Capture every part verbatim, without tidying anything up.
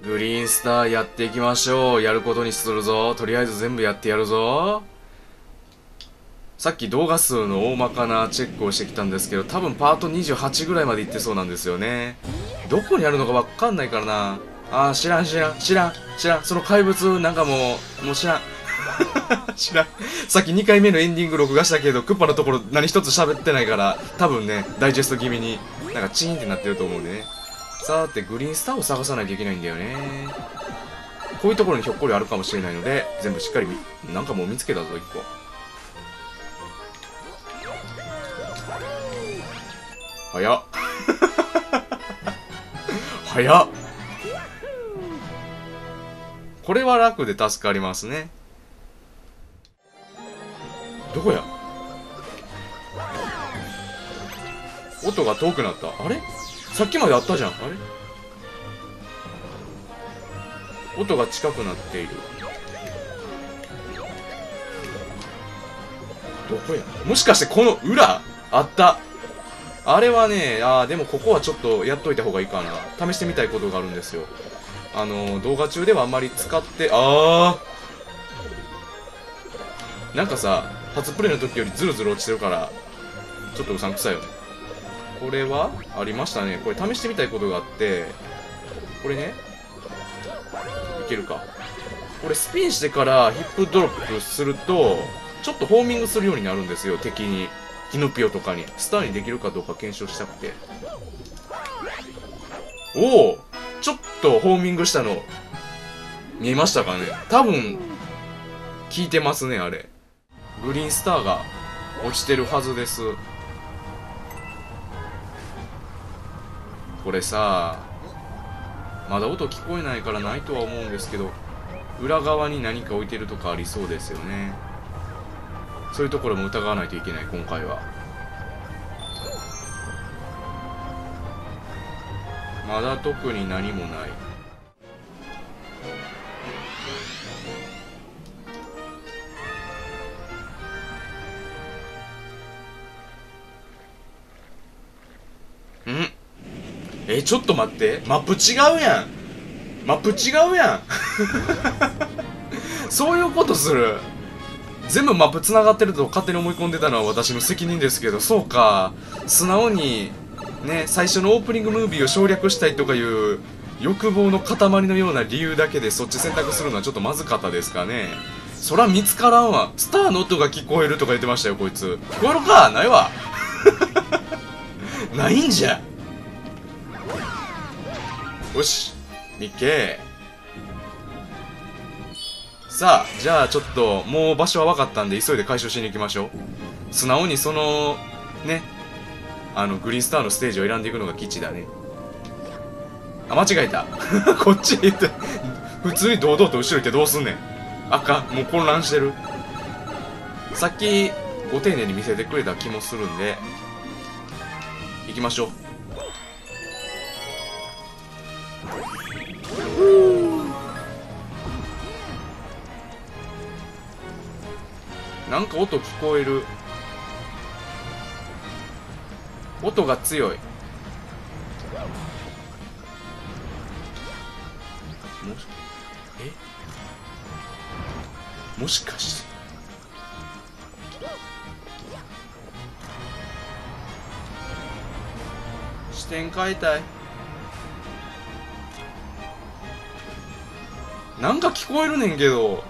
グリーンスターやっていきましょう。やることにするぞ。とりあえず全部やってやるぞ。さっき動画数の大まかなチェックをしてきたんですけど、多分パートにじゅうはちぐらいまで行ってそうなんですよね。どこにあるのかわかんないからな。あー、知らん知らん知らん知らん。その怪物なんかもう、もう知らん。知らん。さっきにかいめのエンディング録画したけど、クッパのところ何一つ喋ってないから、多分ね、ダイジェスト気味に、なんかチーンってなってると思うんでね。さーて、グリーンスターを探さないといけないんだよね。こういうところにひょっこりあるかもしれないので、全部しっかり見、なんかもう見つけたぞ、いっこ。早っ。早っ。これは楽で助かりますね。どこや？音が遠くなった。あれ？さっきまであったじゃん。あれ？音が近くなっている。どこや？もしかしてこの裏？あった。あれはね、あーでもここはちょっとやっといた方がいいかな。試してみたいことがあるんですよ。あのー、動画中ではあんまり使って、あーなんかさ、初プレイの時よりズルズル落ちてるから、ちょっとうさんくさいよね。これはありましたね。これ試してみたいことがあって、これね、いけるか。これスピンしてからヒップドロップすると、ちょっとホーミングするようになるんですよ、敵に。キノピオとかに。スターにできるかどうか検証したくて。おお、ちょっとホーミングしたの、見えましたかね？多分、効いてますね、あれ。グリーンスターが落ちてるはずです。これさ、まだ音聞こえないからないとは思うんですけど、裏側に何か置いてるとかありそうですよね。そういうところも疑わないといけない、今回は。まだ特に何もない。ん？え、ちょっと待って。マップ違うやん。マップ違うやん。そういうことする。全部マップ繋がってると勝手に思い込んでたのは私の責任ですけど、そうか。素直に、ね、最初のオープニングムービーを省略したいとかいう欲望の塊のような理由だけでそっち選択するのはちょっとまずかったですかね。そら見つからんわ。スターの音が聞こえるとか言ってましたよ、こいつ。聞こえるか？ないわ。ないんじゃ。よし、いっけー。さあ、じゃあちょっと、もう場所は分かったんで、急いで回収しに行きましょう。素直にその、ね、あの、グリーンスターのステージを選んでいくのが基地だね。あ、間違えた。こっち行って、普通に堂々と後ろ行ってどうすんねん。あかん、もう混乱してる。さっき、ご丁寧に見せてくれた気もするんで、行きましょう。なんか音聞こえる。音が強い。もし、え？もしかして。視点変えたい。なんか聞こえるねんけど。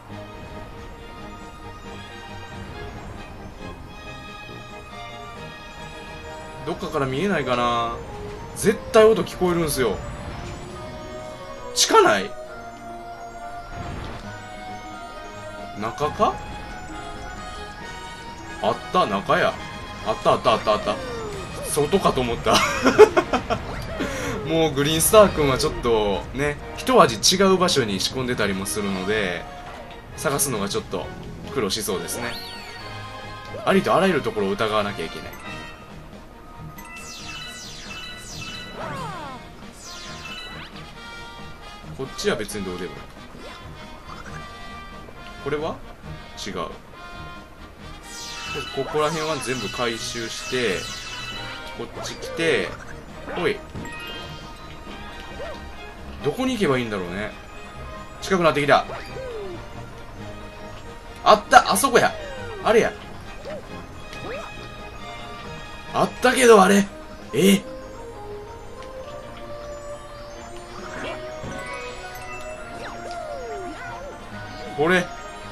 どっかから見えないかな。絶対音聞こえるんすよ。近ない？中か？あった、中や。あったあったあったあった。外かと思った。もうグリーンスター君はちょっとね、一味違う場所に仕込んでたりもするので、探すのがちょっと苦労しそうですね。ありとあらゆるところを疑わなきゃいけない。こっちは別にどうでも。これは違う。ここら辺は全部回収して、こっち来て、おい。 どこに行けばいいんだろうね。近くなってきた。あった、あそこや。あれや。あったけどあれ。えっ、これ。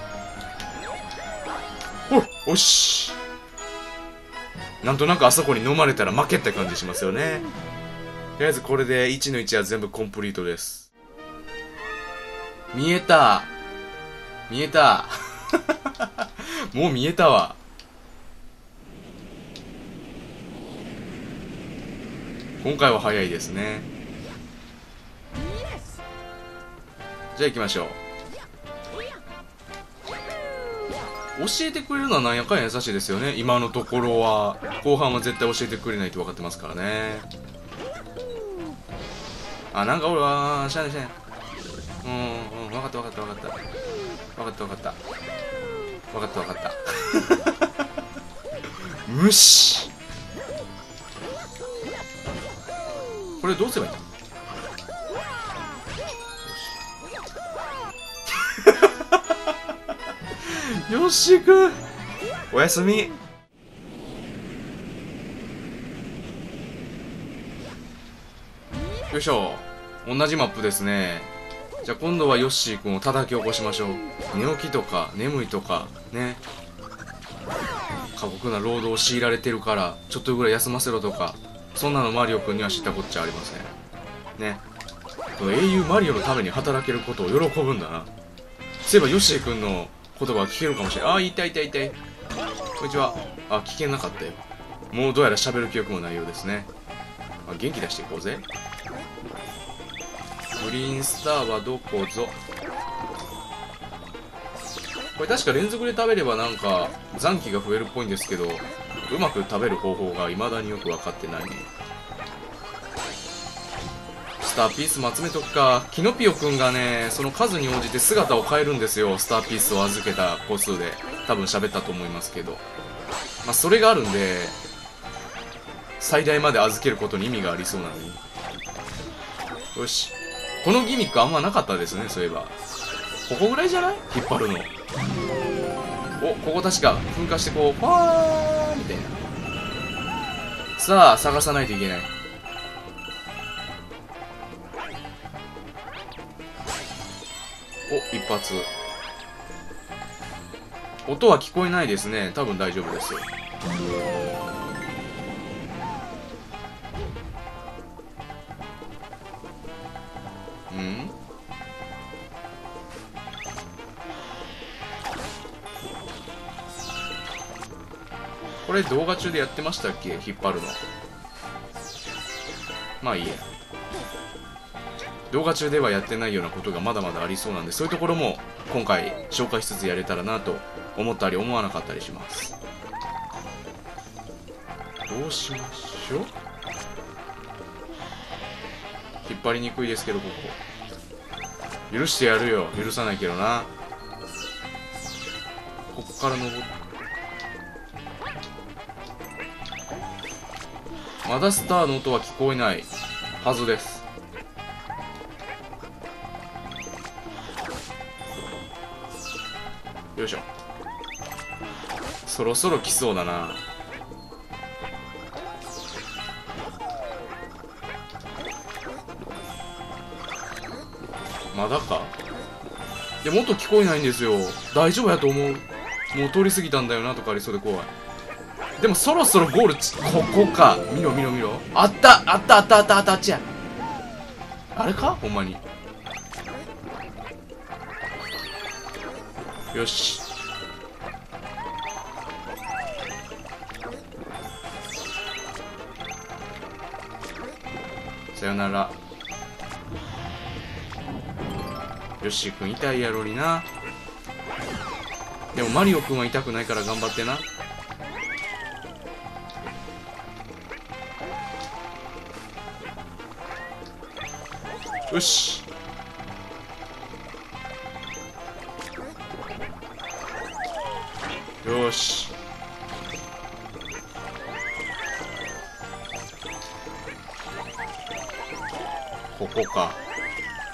お、おし。なんとなくあそこに飲まれたら負けって感じしますよね。とりあえずこれでいちのいちは全部コンプリートです。見えた。見えた。もう見えたわ。今回は早いですね。じゃあ行きましょう。教えてくれるのはなんやかんや優しいですよね。今のところは。後半は絶対教えてくれないと分かってますからね。あ、なんか俺はしゃあないしゃあない。うんうん、分かった分かった分かった分かった分かった分かった分かった無視。これどうすればいいんだ。よっしーくんおやすみ。よいしょ。同じマップですね。じゃあ今度はヨッシーくんを叩き起こしましょう。寝起きとか眠いとかね、過酷な労働を強いられてるからちょっとぐらい休ませろとか、そんなのマリオくんには知ったこっちゃありませんね。この英雄マリオのために働けることを喜ぶんだな。そういえばヨッシーくんの言葉が聞けるかもしれない。あー、痛い痛い痛い。こんにちは。あ、聞けなかったよ。もうどうやら喋る記憶もないようですね。あ、元気出していこうぜ。グリーンスターはどこぞ。これ確か連続で食べればなんか残機が増えるっぽいんですけど、うまく食べる方法が未だによく分かってない。スターピースも集めとくか。キノピオくんがね、その数に応じて姿を変えるんですよ。スターピースを預けた個数で。多分喋ったと思いますけど、まあそれがあるんで最大まで預けることに意味がありそうなのに。よし、このギミックあんまなかったですね。そういえばここぐらいじゃない？引っ張るの。お、ここ確か噴火してこうファーみたいな。さあ探さないといけない。お、一発。音は聞こえないですね。多分大丈夫ですよ。ん？これ動画中でやってましたっけ？引っ張るの。まあいいや。動画中ではやってないようなことがまだまだありそうなんで、そういうところも今回紹介しつつやれたらなと思ったり思わなかったりします。どうしましょう。引っ張りにくいですけど、ここ許してやるよ。許さないけどな。ここから登って、まだスターの音は聞こえないはずです。よいしょ。そろそろ来そうだな。まだか。いや、もっと聞こえないんですよ。大丈夫やと思う。もう通り過ぎたんだよなとかありそうで怖い。でもそろそろゴールち、ここか。見ろ見ろ見ろ。あったあったあったあったあったあっちや。あれかほんまに。よし。さよなら。ヨッシーくん痛いやろにな。でもマリオくんは痛くないから頑張ってな。よし。よし。ここか。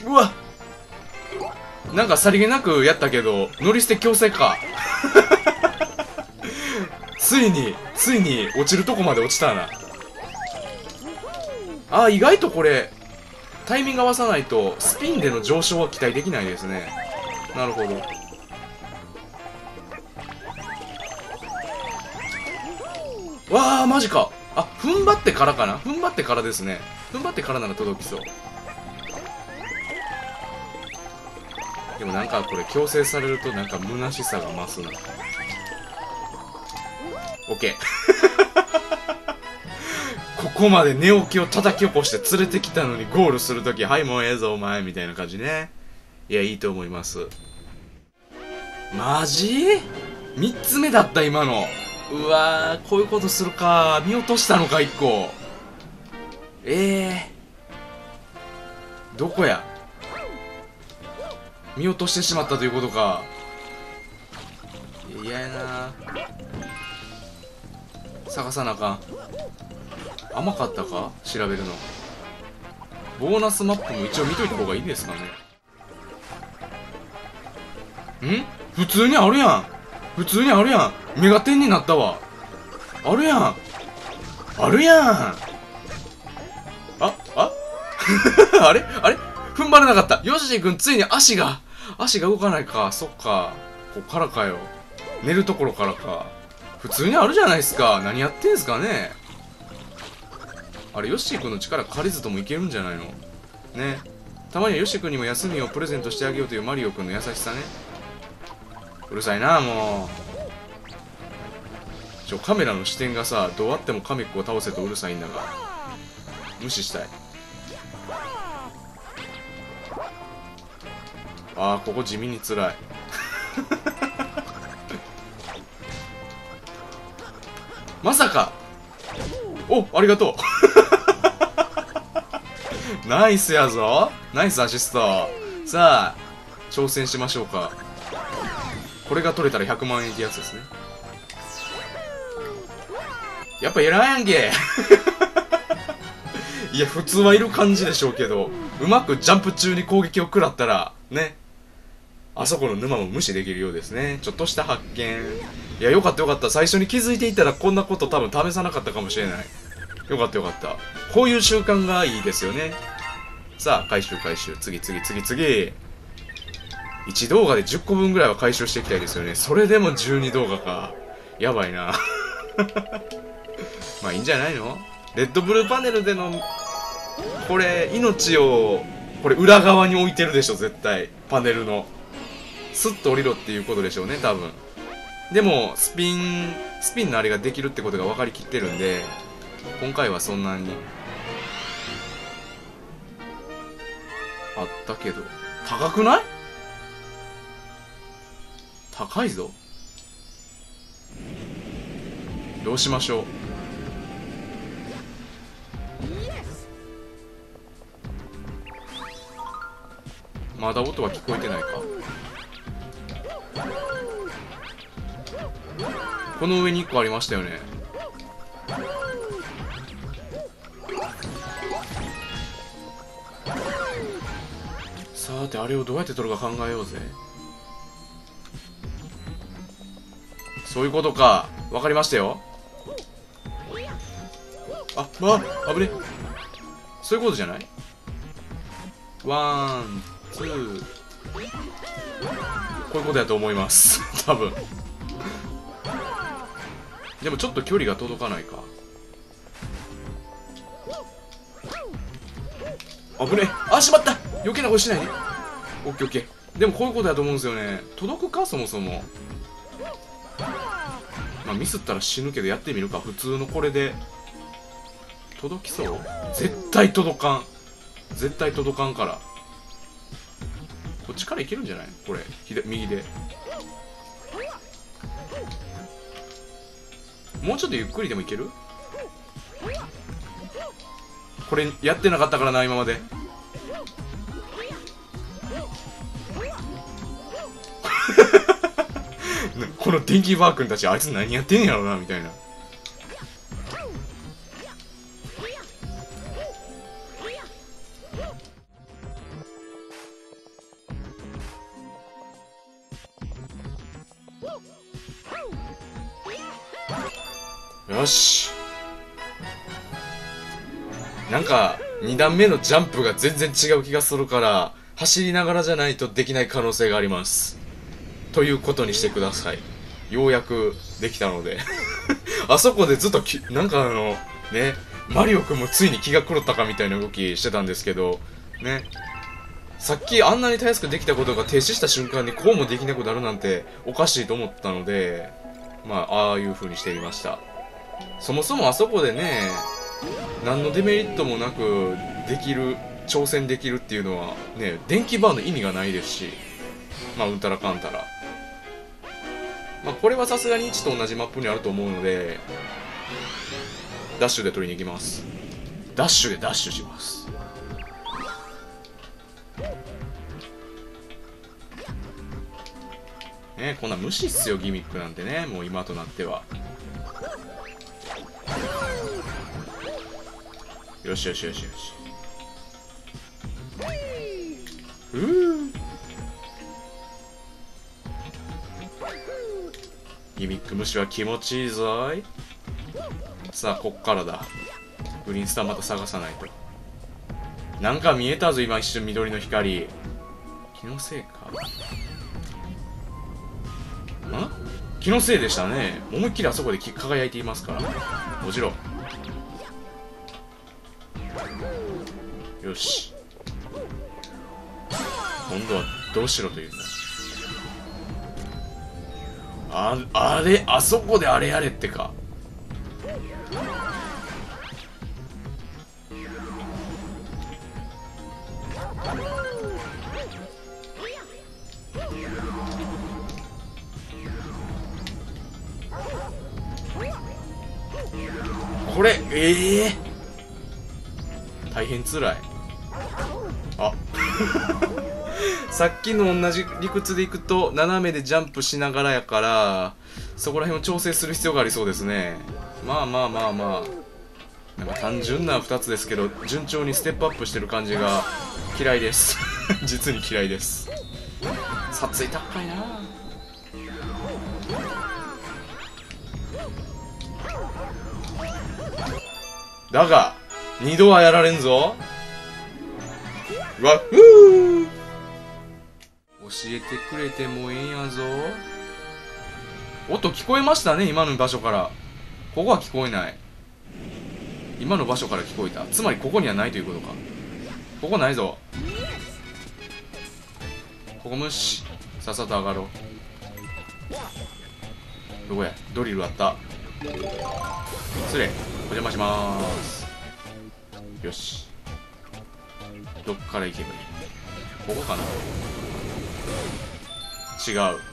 うわ、なんかさりげなくやったけど乗り捨て強制か。ついについに落ちるとこまで落ちたな。あー、意外とこれタイミング合わさないとスピンでの上昇は期待できないですね。なるほど。わあ、マジか。あ、踏ん張ってからかな。踏ん張ってからですね。踏ん張ってからなら届きそう。でもなんかこれ強制されるとなんか虚しさが増すな。オッケー。ここまで寝起きを叩き起こして連れてきたのにゴールするとき、はい、もうええぞお前みたいな感じね。いや、いいと思います。マジ ?みっ つ目だった今の。うわー、こういうことするか。見落としたのかいっこ。ええー、どこや。見落としてしまったということか。嫌やな。探さなあかん。甘かったか調べるの。ボーナスマップも一応見といた方がいいですかね。ん普通にあるやん。普通にあるやん。メガテンになったわ。あるやん。あるやん。あ、ああれあれ踏ん張れなかった。ヨシ君ついに足が、足が動かないか。そっか。こっからかよ。寝るところからか。普通にあるじゃないですか。何やってんすかね。あれ、ヨッシー君の力借りずともいけるんじゃないのね。たまにはヨッシー君にも休みをプレゼントしてあげようというマリオ君の優しさね。うるさいな、もう。ちょ、カメラの視点がさ、どうあってもカメックを倒せとうるさいんだが。無視したい。ああ、ここ地味に辛い。まさか。お、ありがとう。ナイスやぞ。ナイスアシスト。さあ挑戦しましょうか。これが取れたらひゃくまんえんってやつですね。やっぱいらんやんけ。いや、普通はいる感じでしょうけど、うまくジャンプ中に攻撃を食らったらね、あそこの沼も無視できるようですね。ちょっとした発見。いや、よかったよかった。最初に気づいていたらこんなこと多分試さなかったかもしれない。よかったよかった。こういう習慣がいいですよね。さあ、回収回収。次次次次。いち動画でじゅっこぶんぐらいは回収していきたいですよね。それでもじゅうに動画か。やばいな。まあいいんじゃないの。レッドブルーパネルでの、これ、命を、これ裏側に置いてるでしょ、絶対。パネルの。スッと降りろっていうことでしょうね、多分。でも、スピン、スピンのあれができるってことが分かりきってるんで、今回はそんなに。あったけど。高くない？高いぞ。どうしましょう。まだ音は聞こえてないか。この上にいっこありましたよね。さて、あれをどうやって取るか考えようぜ。そういうことか。わかりましたよ。あ、まあ、危ね。そういうことじゃない？ワン、ツー。こういうことやと思います。多分。でもちょっと距離が届かないか。危ねえ。あ、しまった。余計なことしないね。オッケーオッケー。でもこういうことやと思うんですよね。届くか、そもそも。まあミスったら死ぬけどやってみるか。普通のこれで届きそう？絶対届かん。絶対届かんから。こっちからいけるんじゃない？これ右で。もうちょっとゆっくりでもいける？これやってなかったからな、今まで。この電気バー君たち、あいつ何やってんやろなみたいな。 よし。なんかに段目のジャンプが全然違う気がするから、走りながらじゃないとできない可能性があります。ということにしてください。ようやくできたのであそこでずっときなんかあのね、マリオくんもついに気が狂ったかみたいな動きしてたんですけどね、さっきあんなにたやすくできたことが停止した瞬間にこうもできなくなるなんておかしいと思ったので、まあああいう風にしてみました。そもそもあそこでね、何のデメリットもなくできる、挑戦できるっていうのはね、電気バーの意味がないですし、まあうんたらかんたら、まあこれはさすがにいちと同じマップにあると思うので、ダッシュで取りに行きます。ダッシュでダッシュします。ね、こんな無視っすよ、ギミックなんてね、もう今となっては。よしよしよしよし。うー、ギミック無視は気持ちいいぞい。さあこっからだ。グリーンスターまた探さないと。なんか見えたぞ今一瞬、緑の光。気のせいかん、気のせいでしたね。思いっきりあそこで輝いていますから。もちろん。よし、今度はどうしろというんだ。ああれ、あそこであれやれってか。これええー、大変つらい。あさっきの同じ理屈でいくと斜めでジャンプしながらやから、そこら辺を調整する必要がありそうですね。まあまあまあまあ、なんか単純なふたつですけど、順調にステップアップしてる感じが嫌いです実に嫌いです。撮影高いな。だが二度はやられんぞ。わっふー、教えてくれてもええんやぞ。音聞こえましたね、今の場所から。ここは聞こえない。今の場所から聞こえた。つまりここにはないということか。ここないぞ。ここ無視。さっさと上がろう。どこや、ドリルあった。失礼、お邪魔しまーす。よし、どっから行けばいい。ここかな。違う。うーん、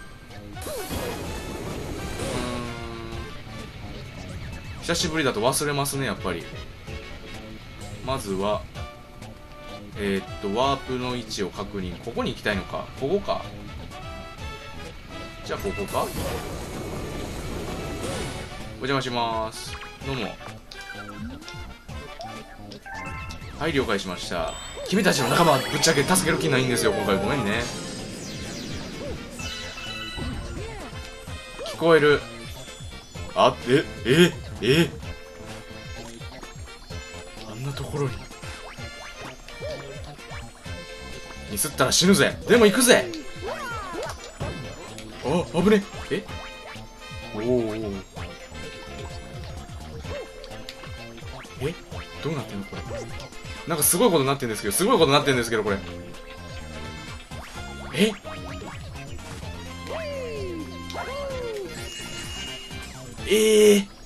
久しぶりだと忘れますね、やっぱり。まずはえー、っとワープの位置を確認。ここに行きたいのか。ここか。じゃあここか。お邪魔します。どうも。はい、了解しました。君たちの仲間はぶっちゃけ助ける気ないんですよ今回。ごめんね。聞こえる。あ、えええあんなところにミスったら死ぬぜ。でも行くぜ。あ、危ねえ。おお、え、どうなってんのこれ。なんかすごいことになってんですけど、すごいことになってんですけどこれ。え、えー、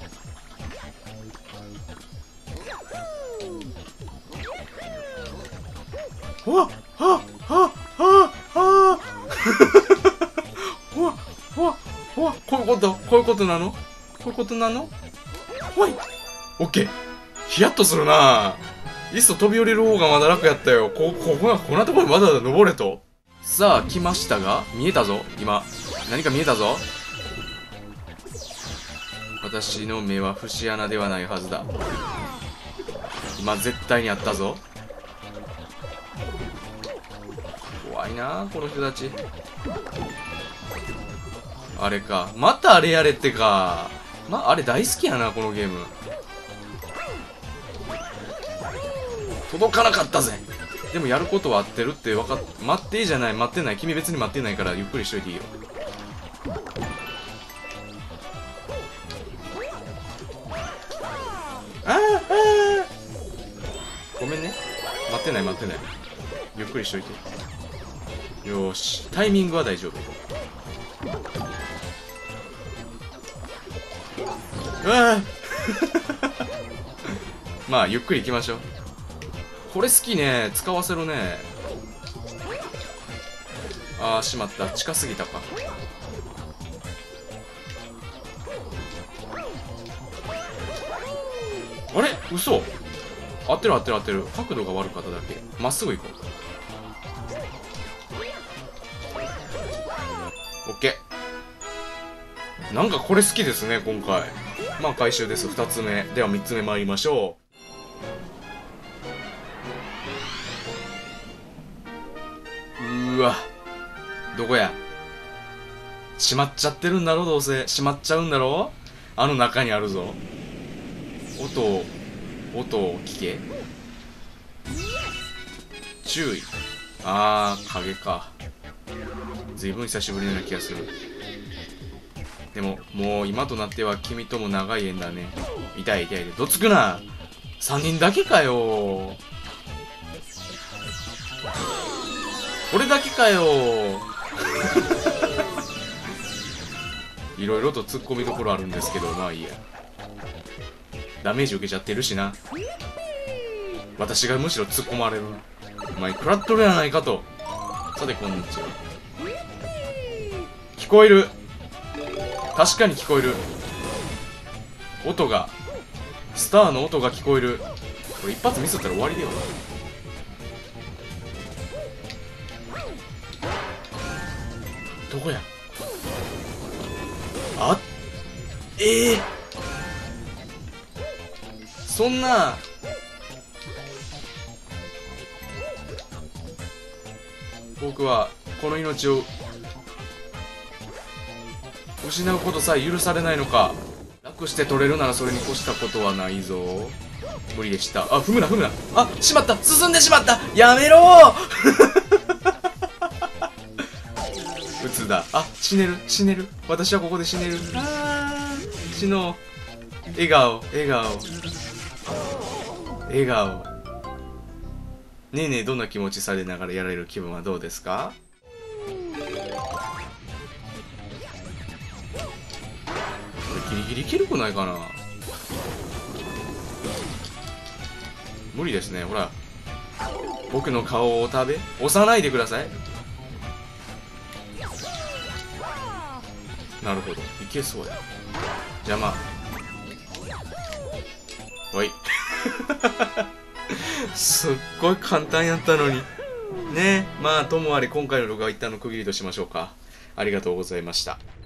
わっはっはっはっはわっわっわっ、こういうことこういうことなのこういうことなの。ほい、オッケー。ヒヤッとするな。いっそ飛び降りる方がまだ楽やったよ。ここここんなところにわざわざ登れと。さあ来ましたが、見えたぞ今。何か見えたぞ。私の目は節穴ではないはずだ。今絶対にあったぞ。怖いなこの人たち。あれか、またあれやれってか。 まあれ大好きやなこのゲーム。届かなかったぜ。でもやることは合ってるって分かっ待っていいじゃない。待ってない。君別に待ってないからゆっくりしといていいよ。あーあーごめんね。待ってない待ってない。ゆっくりしといて。よーし、タイミングは大丈夫。うわーまあゆっくり行きましょう。これ好きね。使わせるね。あーしまった。近すぎたか。あれ嘘。合ってる合ってる合ってる。角度が悪かっただけ。まっすぐ行こう。オッケー。なんかこれ好きですね今回。まあ回収です。ふたつめではみっつめ参りましょう。うーわ、どこや。閉まっちゃってるんだろ。どうせ閉まっちゃうんだろ。あの中にあるぞ。音を音を聞け。注意。あー影か。ずいぶん久しぶりのような気がする。でももう今となっては君とも長い縁だね。痛い痛いでどつくな。さんにんだけかよ。俺だけかよいろいろと突っ込みどころあるんですけど、まあいいや。ダメージ受けちゃってるしな。私がむしろ突っ込まれる。お前食らっとるやないかと。さてこんにちは。聞こえる。確かに聞こえる。音がスターの音が聞こえる。これ一発ミスったら終わりだよ。どこや。あっええー、そんな。僕はこの命を失うことさえ許されないのか。楽して取れるならそれに越したことはないぞ。無理でした。あ、踏むな踏むな。あ、しまった。進んでしまった。やめろー撃つだ。あ、死ねる死ねる。私はここで死ねる。あー死のう。笑顔笑顔笑顔。ねえねえ、どんな気持ちされながらやられる気分はどうですか。ギリギリいけるくないかな。無理ですね。ほら僕の顔を食べ押さないでください。なるほど、いけそうや。邪魔。おいすっごい簡単やったのにね。まあともあれ今回の動画は一旦の区切りとしましょうか。ありがとうございました。